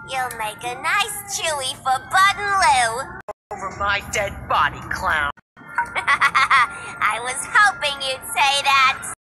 You'll make a nice chewy for Bud and Lou. Over my dead body, clown. I was hoping you'd say that.